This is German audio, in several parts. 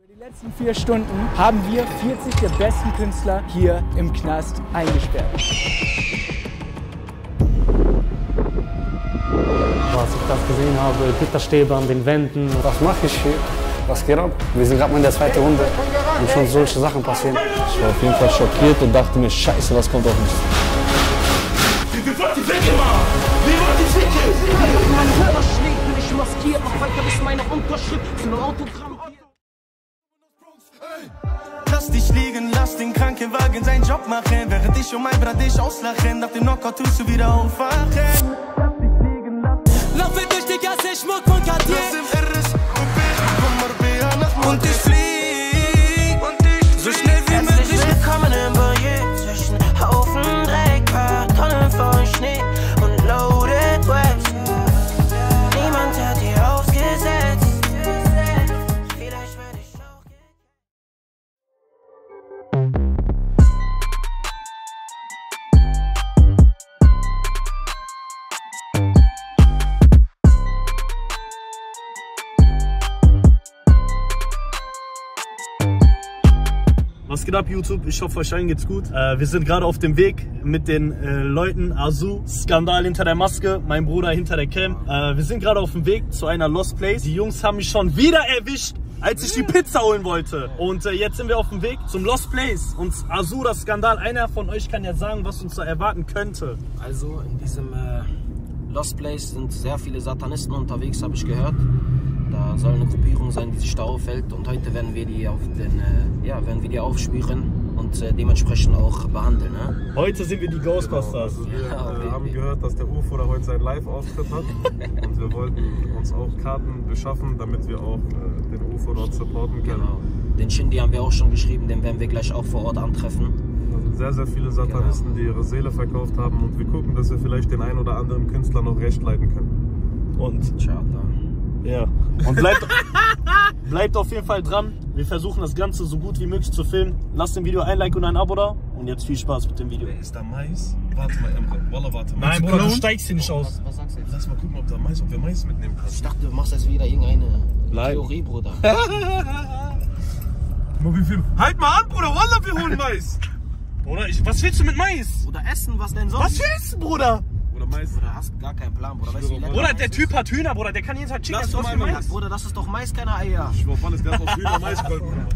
Für die letzten 4 Stunden haben wir 40 der besten Künstler hier im Knast eingesperrt. Als ich das gesehen habe, Gitterstäbe an den Wänden. Was mache ich hier? Was geht ab? Wir sind gerade mal in der 2. Runde und schon solche Sachen passieren. Ich war auf jeden Fall schockiert und dachte mir, scheiße, was kommt auf mich? Wie wollt ihr ficken, Mann? Wie wollt ihr ficken? Mein Körper schlägt, bin ich maskiert, mach weiter bis meine Unterschrift zu einem Autogramm. Lass dich liegen, lass den Krankenwagen seinen Job machen. Während ich mein Bruder dich auslachen, nach dem Knockout tust du wieder aufwachen. Laufe durch die Gasse, Schmuck von Cartier. Und ich flieg, so schnell wie möglich. Willkommen im Boyer, zwischen Haufen Dreck, paar Tonnen von Schnee und loaded Webs. Niemand hat dir ausgesetzt. Vielleicht werde ich auch. Was geht ab, YouTube? Ich hoffe, euch allen geht's gut. Wir sind gerade auf dem Weg mit den Leuten. Azu, Skandal hinter der Maske, mein Bruder hinter der Cam. Wir sind gerade auf dem Weg zu einer Lost Place. Die Jungs haben mich schon wieder erwischt, als ich die Pizza holen wollte. Und jetzt sind wir auf dem Weg zum Lost Place. Und Azu, das Skandal, einer von euch kann ja sagen, was uns da erwarten könnte. Also in diesem Lost Place sind sehr viele Satanisten unterwegs, habe ich gehört. Da soll eine Gruppierung sein, die sich da aufhält, und heute werden wir die aufspüren und dementsprechend auch behandeln. Ne? Heute sind wir die Ghostbusters. Genau, also wir haben gehört, dass der UFO da heute seinen Live-Auftritt hat und wir wollten uns auch Karten beschaffen, damit wir auch den UFO dort supporten können. Genau. Den Shindy haben wir auch schon geschrieben, den werden wir gleich auch vor Ort antreffen. Da sind sehr, sehr viele Satanisten, die ihre Seele verkauft haben, und wir gucken, dass wir vielleicht den einen oder anderen Künstler noch recht leiten können. Und Tja, ja, und bleibt auf jeden Fall dran. Wir versuchen das Ganze so gut wie möglich zu filmen. Lasst dem Video ein Like und ein Abo da. Und jetzt viel Spaß mit dem Video. Ist da Mais? Warte mal, Emre. Wallah, warte mal. Nein, Bruder, du steigst hier nicht aus. was sagst du jetzt? Lass mal gucken, ob wir Mais mitnehmen können. Ich dachte, du machst jetzt wieder irgendeine Theorie, Bruder. Halt mal an, Bruder. Wallah, wir holen Mais. Bruder, was willst du mit Mais? Oder essen, was denn sonst? Was willst du, Bruder? Oder Mais. Bruder, hast gar keinen Plan, Bruder. Weißt du, wie lecker Bruder, Mais der ist? Typ hat Hühner, Bruder. Der kann jeden Tag Chicken Lass essen. doch Was für mal Mais? Bruder, das ist doch Mais, keine Eier. Ich war alles, der hat auf Hühner Mais geholt, Bruder.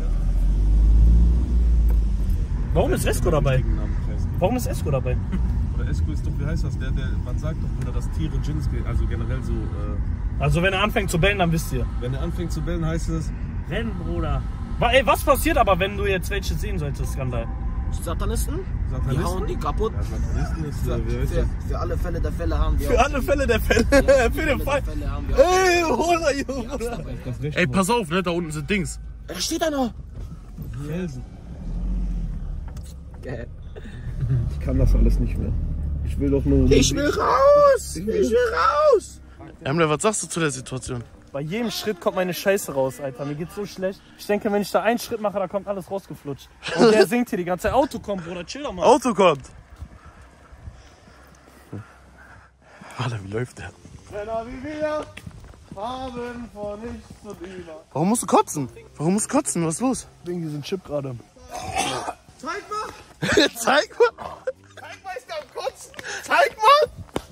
Warum ist Esco dabei? Warum ist Esco dabei? Oder Esco ist doch, wie heißt das? Man sagt doch, Bruder, dass Tiere Djinns geht, also generell so. Also wenn er anfängt zu bellen, dann wisst ihr. Wenn er anfängt zu bellen, heißt es. Renn, Bruder. Ey, was passiert aber, wenn du jetzt welche sehen solltest, Skandal? Satanisten? Die hauen die kaputt. Ja, Satanisten ist, wie heißt das? Für alle Fälle der Fälle haben wir. Für alle Fälle der Fälle. Ja, für den Fall. Fälle haben wir. Ey, Bruder, Junge. Ey, pass auf, ne? Da unten sind Dings. Da steht einer. Felsen. Geil. Ich kann das alles nicht mehr. Ich will doch nur. Ich will raus! Ich will raus! Emre, was sagst du zu der Situation? Bei jedem Schritt kommt meine Scheiße raus, Alter. Mir geht's so schlecht. Ich denke, wenn ich da einen Schritt mache, da kommt alles rausgeflutscht. Und der singt hier die ganze Zeit. Auto kommt, Bruder. Chill doch mal. Auto kommt. Alter, wie läuft der? Warum musst du kotzen? Warum musst du kotzen? Was ist los? Wegen diesem Chip gerade. Zeig mal! Zeig mal! Zeig mal, ist der am Kotzen! Zeig mal!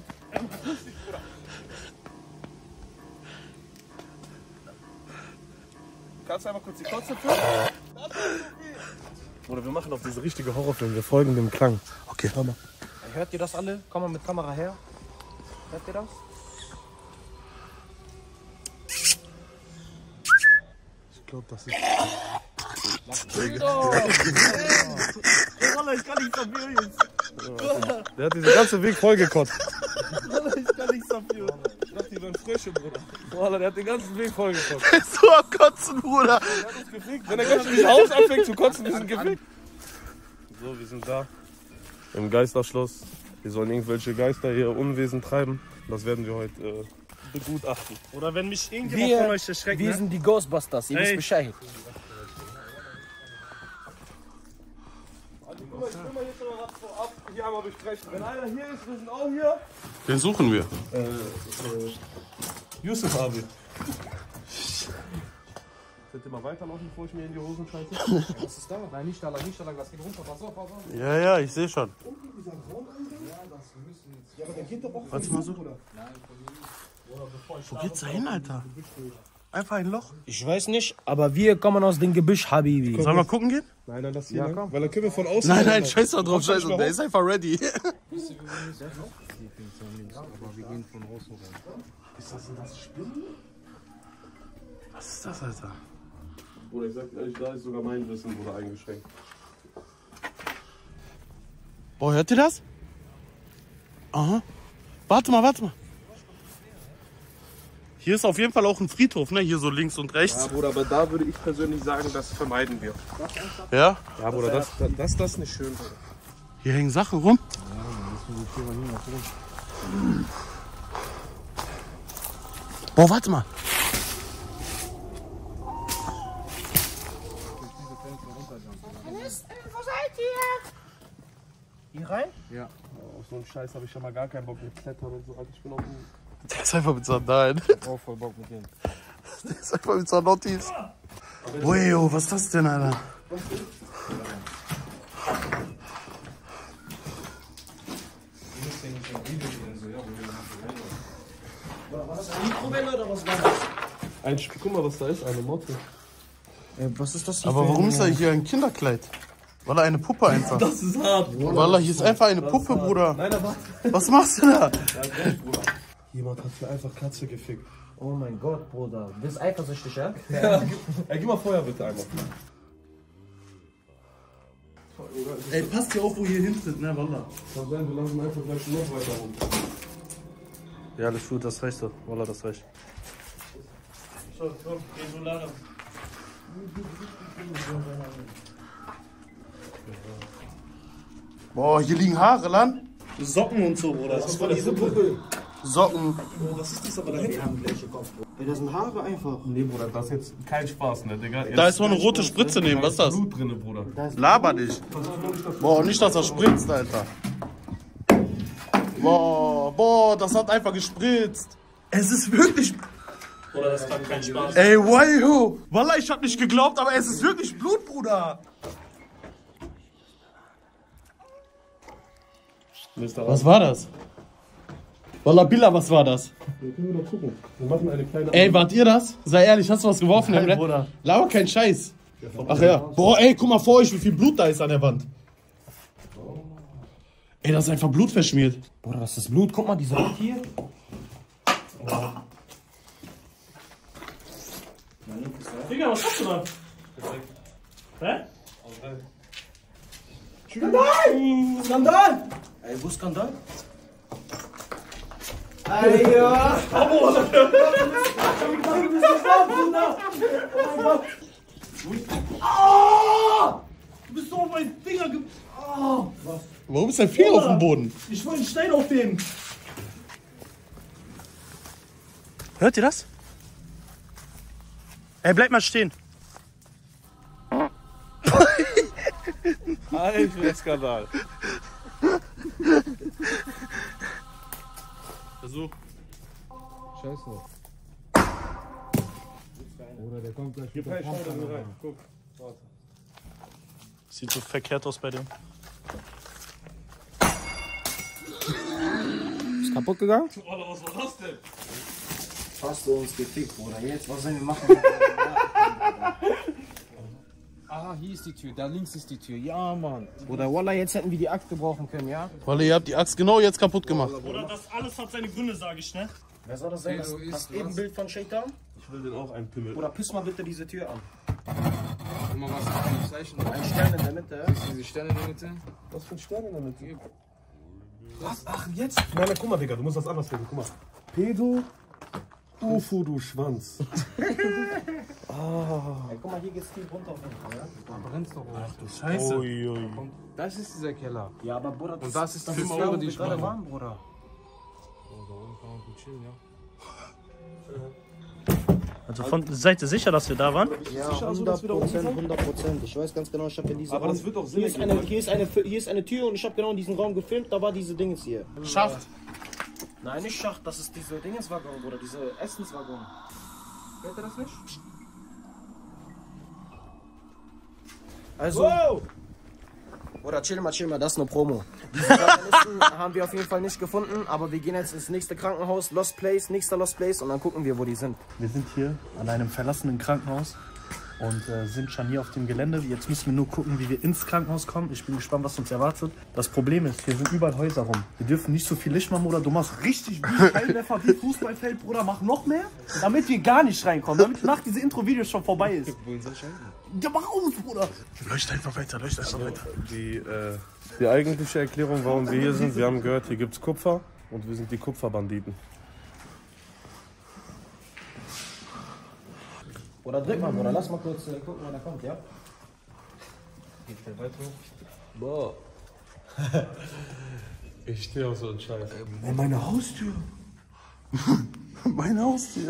Kannst du einmal kurz die Kotze führen? Oder wir machen auf diese richtige Horrorfilm, wir folgen dem Klang. Okay, hör mal. Hört ihr das alle? Komm mal mit Kamera her. Hört ihr das? Ich glaube, das ist. Ich kann nichts dafür jetzt. Der hat diesen ganzen Weg voll gekotzt. Ich kann nichts dafür. Ich dachte, die waren Frösche, Bruder. Wallah, der hat den ganzen Weg voll gekotzt. So am Kotzen, Bruder. Der hat uns gefickt. Wenn er gleich in das Haus anfängt zu kotzen, wir sind gefickt. So, wir sind da. Im Geisterschloss. Wir sollen irgendwelche Geister hier Unwesen treiben. Das werden wir heute begutachten. Oder wenn mich irgendjemand von euch erschreckt, Wir sind die Ghostbusters, ihr wisst Bescheid. Guck mal, ich will mal hier schon mal was vorab hier einmal besprechen. Wenn einer hier ist, wir sind auch hier. Wen suchen wir? Yusuf Abi. Könnt ihr mal weiterlaufen, bevor ich mir in die Hosen scheiße? Was ist da? Nein, nicht da lang, lass ihn runter. Pass auf. Ja, ja, ich sehe schon. Ja, aber der geht doch auch. Warte mal so. Wo geht's da hin, Alter? Einfach ein Loch. Ich weiß nicht, aber wir kommen aus dem Gebüsch, Habibi. Sollen wir gucken gehen? Nein, lass hier lang. Weil dann können wir von außen. Nein, scheiß mal drauf, scheiß mal. Der ist einfach ready. Aber wir gehen von außen rein. Ist das denn das Spiel? Was ist das, Alter? Bruder, ich sag ehrlich, da ist sogar mein Wissen wurde eingeschränkt. Boah, hört ihr das? Aha. Warte mal. Hier ist auf jeden Fall auch ein Friedhof, ne? Hier so links und rechts. Ja, Bruder, aber da würde ich persönlich sagen, das vermeiden wir. Ja? Ja, Bruder, das ist nicht schön, Bruder. Hier hängen Sachen rum. Boah, warte mal. Wo seid ihr? Hier rein? Ja. Auf so einen Scheiß habe ich schon mal gar keinen Bock mit Klettern und so. Alter, ich bin auf dem... Der ist einfach mit Sandalen. Oh, voll Bock mit dem. Der ist einfach mit Sanottis. Wow, was ist das denn, Alter? War das eine Mikrowelle oder was war das? Guck mal, was da ist, eine Motte. Was ist das hier? Aber warum ist da hier ein Kinderkleid? Weil er eine Puppe einfach. Das ist hart, Bruder. Weil hier ist einfach eine Puppe, Bruder. Nein, aber... Was machst du da? Jemand hat hier einfach Katze gefickt. Oh mein Gott, Bruder. Du bist eifersüchtig, ja? Ja, gib mal Feuer bitte einmal. Ey, passt hier auf, wo ihr hintritt, ne, Wallah. Kann sein, wir lassen einfach gleich noch weiter rum. Ja, alles gut, das reicht so. Wallah, das reicht. So, komm, geh so lange. Boah, hier liegen Haare, Lan. Socken und so, Bruder. Das ist von dieser Puppe. Socken. Was ist das aber da hinten? Ey, das sind Haare einfach. Nee, Bruder, das ist jetzt kein Spaß, ne, Digga. Da ist so eine rote Spritze nehmen, was ist das? Blut drinne, Bruder. Laber dich. Boah, nicht, dass er spritzt, Alter. Boah, das hat einfach gespritzt. Es ist wirklich... Oder das kann kein Spaß. Ey, wow. Wallah, ich hab nicht geglaubt, aber es ist wirklich Blut, Bruder. Was war das? Wallah, Billa, was war das? Wir können doch gucken. Wir machen eine kleine... Ey, wart ihr das? Sei ehrlich, hast du was geworfen? Nein, Bruder. Laber kein Scheiß. Ach ja. Boah, ey, guck mal vor euch, wie viel Blut da ist an der Wand. Ey, das ist einfach Blut verschmiert. Bruder, das ist Blut. Guck mal, diese Hand hier. Digga, was hast du da? Hä? Skandal! Skandal! Ey, wo ist Skandal? Ey, ja! Du bist so auf meinen Finger ge... Warum ist dein Finger auf dem Boden? Ich wollte einen Stein aufheben. Hört ihr das? Ey, bleib mal stehen. Alter, Skandal. Versuch. Scheiße. Oder der kommt gleich wieder rein. Guck. Warte. Sieht so verkehrt aus bei dem. Ist kaputt gegangen? Alter, was war das denn? Hast du uns gefickt, Bruder. Jetzt, was sollen wir machen? Ah, hier ist die Tür. Da links ist die Tür. Ja, Mann. Bruder, Wallah, jetzt hätten wir die Axt gebrauchen können, ja? Wallah, ihr habt die Axt genau jetzt kaputt gemacht. Oder das alles hat seine Gründe, sag ich, ne? Wer soll das sein? Das eben ein Bild von Shaitan? Ich will den auch einpimmeln. Oder piss mal bitte diese Tür an. Guck mal, was ist für ein Zeichen? Ein Stern in der Mitte. Siehst du diese Sterne in der Mitte? Was für ein Stern in der Mitte? Ach, jetzt? Nein, guck mal, Digga, du musst das anders reden. Guck mal. Pedo, Ufo, du Schwanz. Ey, guck mal, hier geht's tief runter auf jeden Fall, ja? Da brennt's doch. Ach du Scheiße. Und das ist dieser Keller. Ja, aber Bruder, Und das ist die ist Türe, die ich gerade meine. warm, Bruder. Oh, da unten kann man gut chillen, ja. Also seid ihr sicher, dass wir da waren? Ja, 100%. Ich weiß ganz genau, ich habe in diesem Aber Raum... das wird auch Sinn hier ist eine Tür und ich habe genau in diesem Raum gefilmt, da war diese Dingens hier. Schacht. Nein, nicht Schacht, das ist diese Dingeswaggon, Bruder, diese Essenswaggon. Kennt ihr das nicht? Also, wow. Oder chill mal, das ist eine Promo. Diese Satanisten haben wir auf jeden Fall nicht gefunden, aber wir gehen jetzt ins nächste Krankenhaus, Lost Place, nächster Lost Place und dann gucken wir, wo die sind. Wir sind hier an einem verlassenen Krankenhaus und sind schon hier auf dem Gelände. Jetzt müssen wir nur gucken, wie wir ins Krankenhaus kommen. Ich bin gespannt, was uns erwartet. Das Problem ist, hier sind überall Häuser rum. Wir dürfen nicht so viel Licht machen, Bruder. Du machst richtig wie Scheinwerfer, wie Fußballfeld, Bruder. Mach noch mehr, damit wir gar nicht reinkommen. Damit nach diesem Intro-Video schon vorbei ist. Ja, mach aus, Bruder. Leucht einfach weiter, leucht einfach weiter. Die eigentliche Erklärung, warum wir hier sind, wir haben gehört, hier gibt es Kupfer und wir sind die Kupferbanditen. Oder drück mal, Bruder, lass mal kurz gucken, wann er kommt, ja? Geht der weiter? Boah. Ich stehe auf so einen Scheiß. Meine Haustür. Meine Haustür.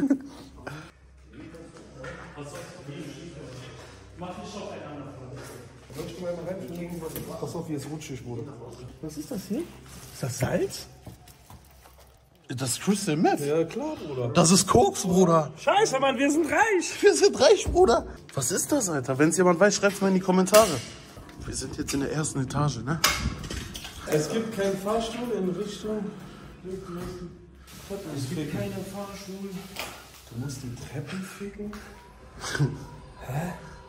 Pass auf, hier ist rutschig, Bruder. Was ist das hier? Ist das Salz? Das ist Crystal Meth. Ja, klar, Bruder. Das ist Koks, Bruder. Scheiße, Mann, wir sind reich. Wir sind reich, Bruder. Was ist das, Alter? Wenn es jemand weiß, schreibt es mal in die Kommentare. Wir sind jetzt in der ersten Etage, ne? Es gibt keinen Fahrstuhl in Richtung. Es gibt keinen Fahrstuhl. Du musst die Treppen ficken. Hä?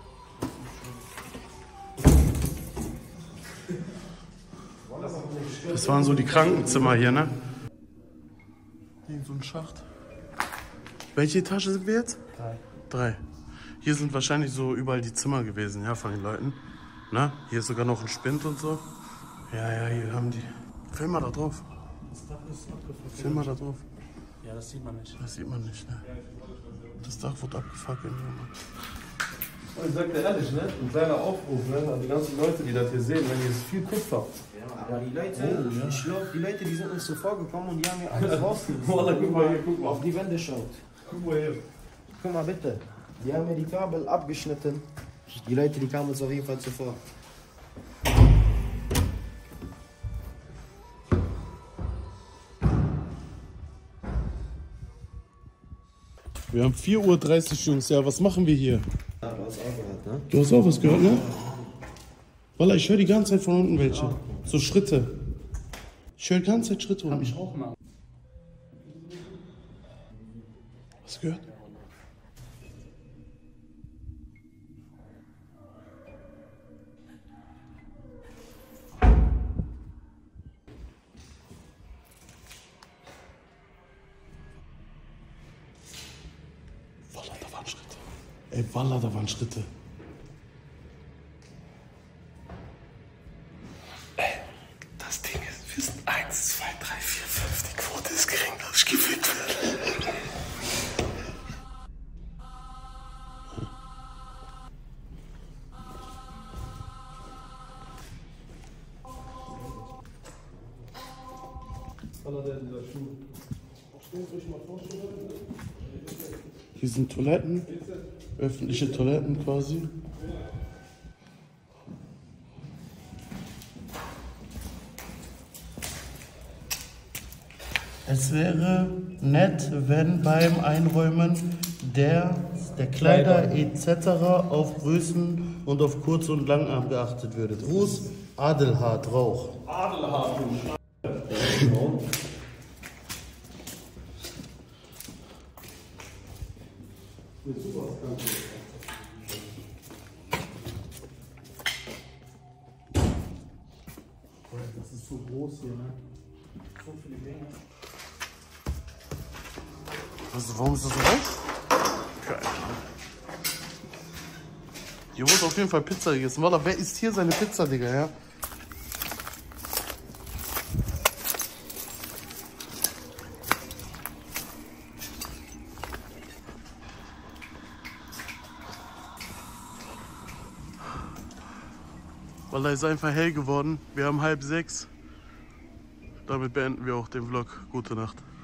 Das waren so die Krankenzimmer hier, ne? Hier so ein Schacht. Welche Etage sind wir jetzt? 3. Hier sind wahrscheinlich so überall die Zimmer gewesen, ja, von den Leuten. Na, hier ist sogar noch ein Spind und so. Ja, hier haben die. Film mal da drauf. Film mal da drauf. Ja, das sieht man nicht. Das sieht man nicht, ne? Das Dach wurde abgefackelt, Junge. Ich sag dir ehrlich, ne? Ein kleiner Aufruf, ne? An die ganzen Leute, die das hier sehen, wenn hier ist viel Kupfer. Aber die Leute, ich glaube, die Leute, die sind uns zuvor gekommen und die haben hier alles rausgeholt. Wallah, guck mal hier, guck mal. Auf die Wände schaut. Guck mal hier. Guck mal bitte. Die haben mir die Kabel abgeschnitten. Die Leute, die kamen uns auf jeden Fall zuvor. Wir haben 4:30 Uhr, Jungs. Ja, was machen wir hier? Ja, du hast auch gehört, ne? Du hast auch was gehört, ne? Wallah, ich höre die ganze Zeit von unten welche. So Schritte. Ich höre die ganze Zeit Schritte unten. Hab ich auch mal. Hast du gehört? Wallah, da waren Schritte. Ey, Wallah, da waren Schritte. Das Ding ist, wir sind 1, 2, 3, 4, 5. Die Quote ist gering, dass ich gefickt werde. Hier sind Toiletten, öffentliche Toiletten quasi. Es wäre nett, wenn beim Einräumen der Kleider etc. auf Größen und auf Kurz- und Langarm geachtet würde. Gruß, Adelhard Rauch. Adelhard, Das ist so groß hier, ne? So viele Dinge. Warum ist das so recht? Keine Ahnung. Hier wurde auf jeden Fall Pizza gegessen. Wallah, wer isst hier seine Pizza, Digga, ja? Wallah, ist einfach hell geworden. Wir haben 5:30. Damit beenden wir auch den Vlog. Gute Nacht.